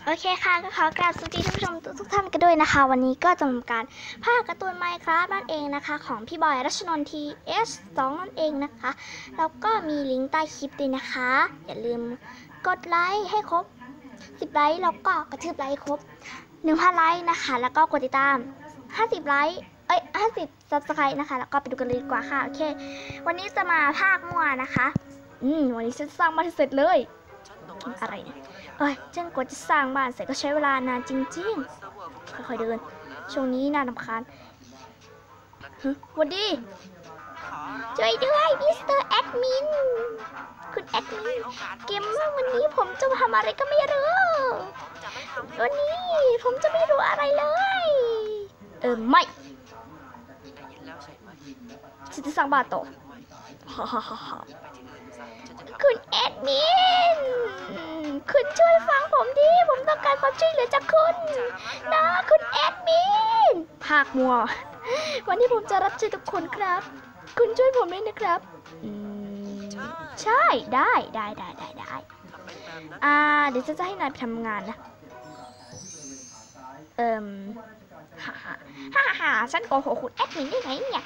โอเคค่ะก็ขอกราบสวัสดีท่านผู้ชมทุกท่านกันด้วยนะคะวันนี้ก็จะทำการภาคการ์ตูน Minecraft นั่นเองนะคะของพี่บอยรัชนนท์ TS2 นั่นเองนะคะแล้วก็มีลิงก์ใต้คลิปด้วยนะคะอย่าลืมกดไลค์ให้ครบ10ไลค์แล้วก็กระทืบไลค์ครบ 1,000 ไลค์นะคะแล้วก็กดติดตาม50ไลค์50 Subscribe นะคะแล้วก็ไปดูกันเลยดีกว่าค่ะโอเควันนี้จะมาภาคมั่วนะคะวันนี้ฉันสร้างบ้านเสร็จเลยอะไรเนี่ยฉันกว่าจะสร้างบ้านเสร็จก็ใช้เวลานานจริงๆค่อยๆเดินช่วงนี้น่ารำคาญวันดีช่วยด้วยมิสเตอร์แอดมินคุณแอดมินเกมว่าวันนี้ผมจะทำอะไรก็ไม่รู้วันนี้ผมจะไม่รู้อะไรเลยไม่ฉันจะสร้างบ้านต่อคุณแอดมินคุณช่วยฟังผมดิผมต้องการความช่วยเหลือจากคุณนะคุณแอดมินภาคมัววันนี้ผมจะรับใช้ทุกคนครับคุณช่วยผมด้วยนะครับใช่ได้เดี๋ยวจะให้นายไปทำงานนะฉันโกหกคุณแอดมินได้ไงเนี่ย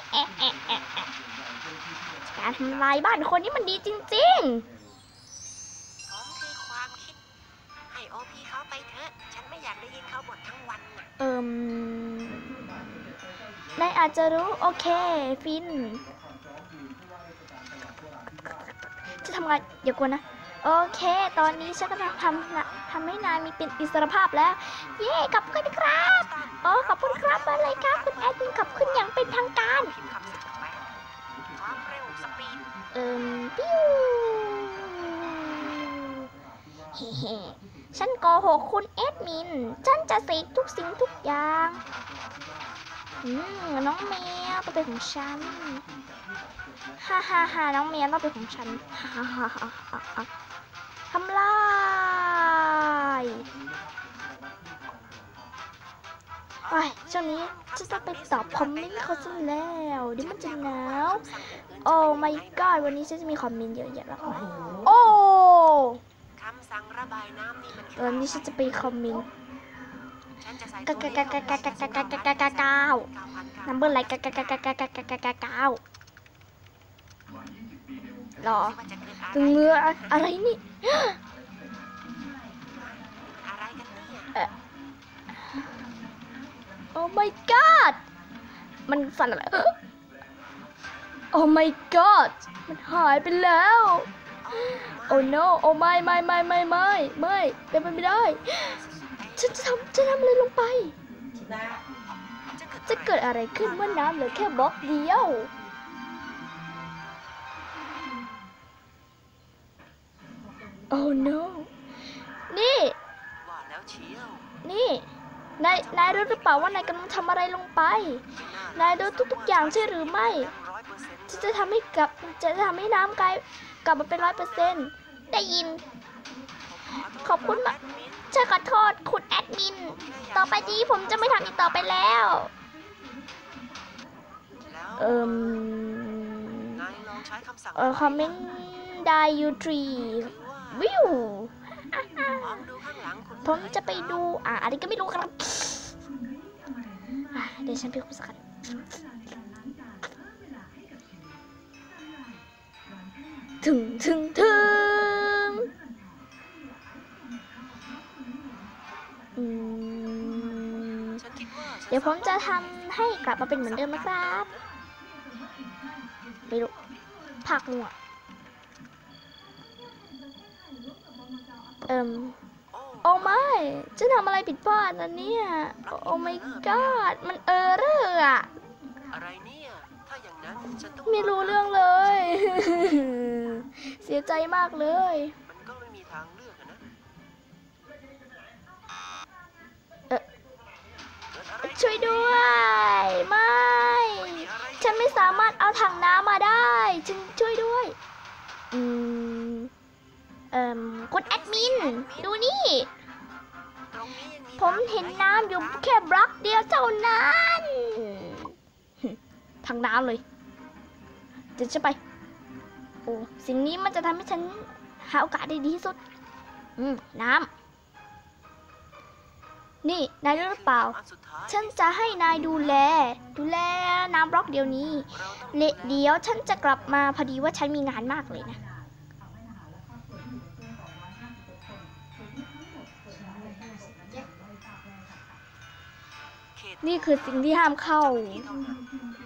การทำลายบ้านคนนี้มันดีจริงๆผมคือความคิดให้โอพีเขาไปเถอะฉันไม่อยากได้ยินเขาบ่นทั้งวันนายอาจจะรู้โอเคฟินจะทำงานอย่ากลัวนะโอเคตอนนี้ฉันกำลังทำให้นายมีเป็นอิสรภาพแล้วเย้ขอบคุณครับขอบคุณครับอะไรครับคุณแอดมินขอบคุณอย่างเป็นทางการปิ้วฉันโกหกคุณแอดมินฉันจะเสกทุกสิ่งทุกอย่างน้องแมวต้องเป็นของฉันฮ่าน้องแมวต้องเป็นของฉันฮ่าทำลายช่วงนี้ฉันจะไปตอบคอมเมนต์เขาซะแล้วเดี๋ยวมันจะหนาวโอ้ my god วันนี้ฉันจะมีคอมเมนต์เยอะแยะมากมายโอ้คำสั่งระบายน้ำนี่มันวันนี้ฉันจะไปคอมเมนต์นัมเบอร์ไลค์รอถึงเมื่ออะไรนี่โอ้ my god มันสั่นอะไรโอ้ my god มันหายไปแล้วโอ้ no โอ้ไม่เป็นไปไม่ได้ฉันจะทำอะไรลงไปจะเกิดอะไรขึ้นเมื่อน้ำเหลือแค่บล็อกเดียวโอ้ no นี่นายรู้หรือเปล่าว่านายกำลังทำอะไรลงไปนายดูทุกอย่างใช่หรือไม่จะทำให้น้ำกลับมาเป็น100%ได้ยินขอบคุณมากฉันขอโทษคุณแอดมินต่อไปนี้ผมจะไม่ทำอีกต่อไปแล้วคอมเมนต์ได้ยูทรีวิวผมจะไปดูอะไรก็ไม่รู้ครับเดี๋ยวฉันไปคุยกันถึงเดี๋ยวผมจะทำให้กลับมาเป็นเหมือนเดิมนะครับไม่รู้ผักมัวโอ้ไม่จะทำอะไรผิดพลาดนะเนี่ยโอ้ my god มันเรออะอะไรเนี่ยถ้าอย่างนั้นฉันต้องไม่รู้เรื่องเลย เสียใจมากเลยมันก็ไม่มีทางเลือกนะช่วยด้วยไม่ฉันไม่สามารถเอาถังน้ำมาได้ฉันช่วยด้วยคุณแอดมินดูนี่ผมเห็นน้ำอยู่แค่บล็อกเดียวเท่านั้นถังน้ำเลยเดี๋ยวจะไปโอ้สิ่งนี้มันจะทำให้ฉันหาโอกาสได้ดีที่สุดน้ำนี่นายรู้หรือเปล่าอันสุดท้ายฉันจะให้นายดูแลน้ำบล็อกเดี๋ยวนี้เดี๋ยวฉันจะกลับมาพอดีว่าฉันมีงานมากเลยนะเขตนี่คือสิ่งที่ห้ามเข้าที่เท่านั้น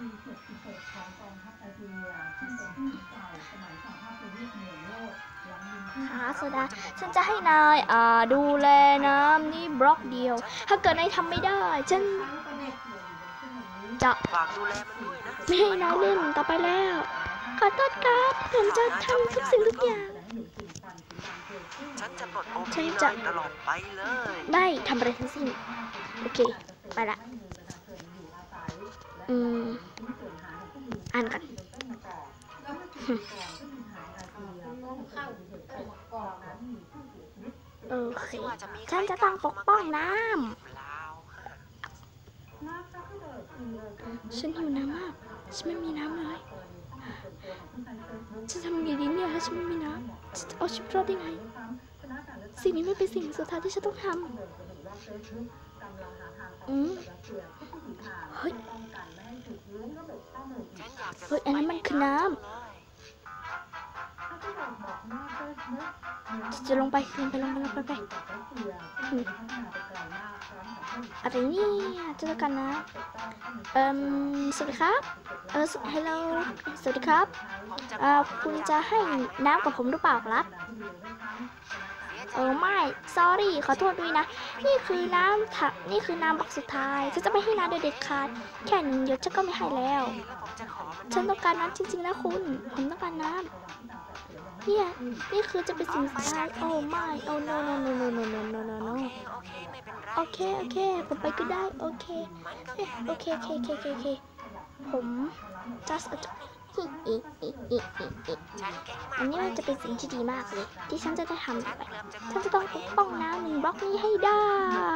หาโซดาฉันจะให้นายดูแลน้ำนี่บล็อกเดียว ถ้าเกิดนายทำไม่ได้ ฉันจะฝากดูแลมันด้วยนะไม่ให้นายเล่นต่อไปแล้ว ขอโทษครับผมจะทำทุกสิ่งทุกอย่างฉันจะปลดโอฉัพีนจะนายตลอดไปเลยไม่ทำอะไรทั้งสิ้นโอเค ไปละอ่านกัน โอเค ฉันจะต้องปกป้องน้ำ ฉันหิวน้ำมาก ฉันไม่มีน้ำเลย จะทำยังไงดีเนี่ยถ้าฉันไม่มีน้ำจะเอาชีวิตรอดได้ไง สิ่งนี้ไม่เป็นสิ่งสุดท้ายที่ฉันต้องทำเฮ้ย เฮ้ย อันนั้นมันคือน้ำ จะลงไปอะไรนี่เจอกันนะสวัสดีครับฮัลโหลสวัสดีครับคุณจะให้น้ำกับผมหรือเปล่าครับไม่ sorry ขอโทษด้วยนะนี่คือน้ำบักสุดท้ายฉันจะไม่ให้น้ำโดยเด็ดขาดแค่1 หยดฉันก็ไม่ให้แล้ว ฉันต้องการน้ำจริงๆนะคุณผมต้องการน้ำเนี่ยนี่คือจะเป็นสิ่งสุดท้ายโอ้ไม่ โอ้ no no no no no no no no no โอเคผมไปก็ได้โอเคผม just อันนี้มันจะเป็นสิ่งที่ดีมากเลยที่ฉันจะได้ทำไปฉันจะต้องปกป้องน้ำ1 บล็อกนี้ให้ได้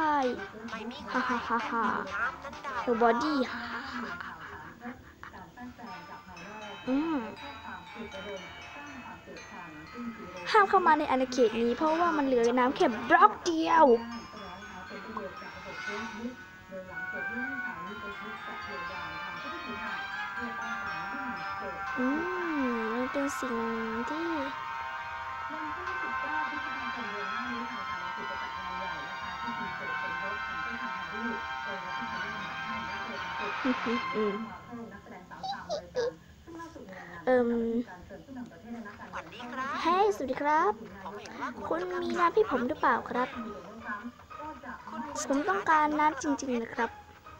ฮ่าโรบอดี้ห้ามเข้ามาในอาณาเขตนี้เพราะว่ามันเหลือน้ำแค่บล็อกเดียวมันเป็นสิ่งที่เฮ้ยสวัสดีครับคุณมีน้ำให้ผมหรือเปล่าครับผมต้องการน้ำจริงๆนะครับ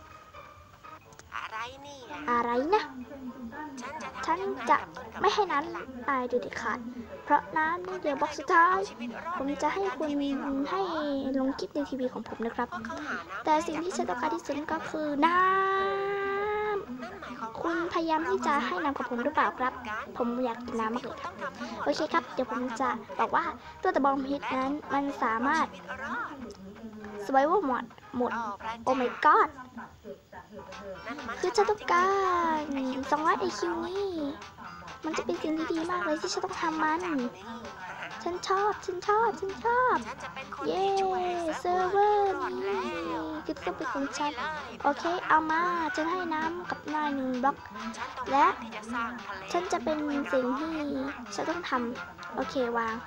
อะไรนะฉันจะไม่ให้น้ำตายโดยเด็ดขาดเพราะน้ำนี่เดียวบล็อกสุดท้ายผมจะให้คุณให้ลงคลิปในทีวีของผมนะครับแต่สิ่งที่ฉันต้องการที่สุดก็คือน้ำคุณพยายามที่จะให้น้ำกับผมหรือเปล่าครับผมอยากกินน้ำมากเลยครับโอเคครับเดี๋ยวผมจะบอกว่าตัวตะบอมพิษนั้นมันสามารถ survival mode โอ้ my god คือฉันต้องการ200 IQ นี่มันจะเป็นสิ่งที่ดีมากเลยที่ฉันต้องทำมันฉันชอบเย้เซิร์ฟเวอร์นี่คือต้องเป็นของฉันโอเคเอามาฉันให้น้ำกับนาย1 บล็อกและฉันจะเป็นสิ่งที่ฉันต้องทำโอเควาง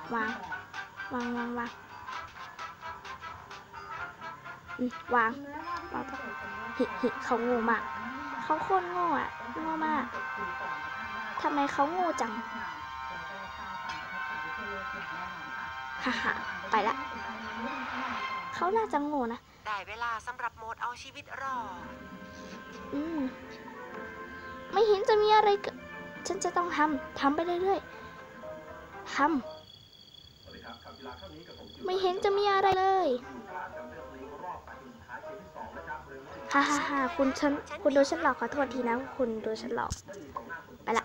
เขาโง่มากเขาโคตรโง่อะโง่มากทำไมเขาโง่จังฮ่าไปละเขาน่าจะโง่นะได้เวลาสำหรับโหมดเอาชีวิตรอดไม่เห็นจะมีอะไรฉันจะต้องทำไปเรื่อยๆไม่เห็นจะมีอะไรเลยฮ่าคุณโดนฉันหลอกขอโทษทีนะคุณโดนฉันหลอกไปละ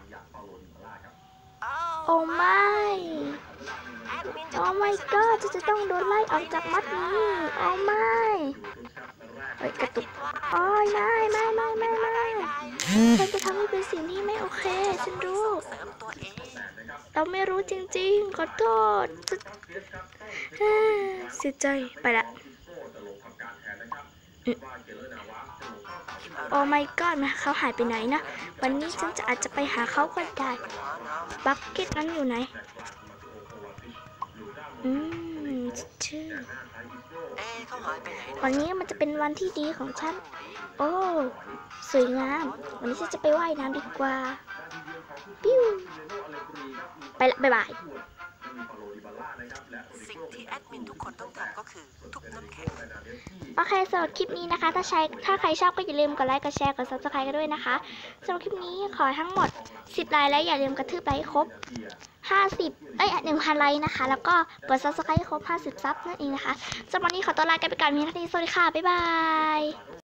โอ้ไม่โอ้ my god จะต้องโดนไล่ออกจากมัดนี้โอ้ไม่กระตุกโอ้ยไม่ฉันจะทำให้เป็นสิ่งที่ไม่โอเคฉันรู้เราไม่รู้จริงๆขอโทษเสียใจไปละโอ้ my god นะเขาหายไปไหนนะวันนี้ฉันอาจจะไปหาเขาก็ได้บักเก็ตนั้นอยู่ไหนชื่อเขาหายไปไหนวันนี้มันจะเป็นวันที่ดีของฉันโอ้สวยงามวันนี้ฉันจะไปว่ายน้ำดีกว่าปิ้วไปละบ๊ายบายสิ่งที่แอดมินทุกคนต้องทำก็คือทุบน้ำแข็งโอเคสำหรับคลิปนี้นะคะ ถ้าใครชอบก็อย่าลืมกดไลค์กดแชร์กด subscribe กันด้วยนะคะสำหรับคลิปนี้ขอทั้งหมด10 ไลค์และอย่าลืมกระทืบไลค์ครบ1,000 ไลค์นะคะแล้วก็กด subscribe ครบ50 ซับนั่นเองนะคะสำหรับวันนี้ขอตัวลากันไปก่อนมีเท่านี้สวัสดีค่ะบ๊ายบาย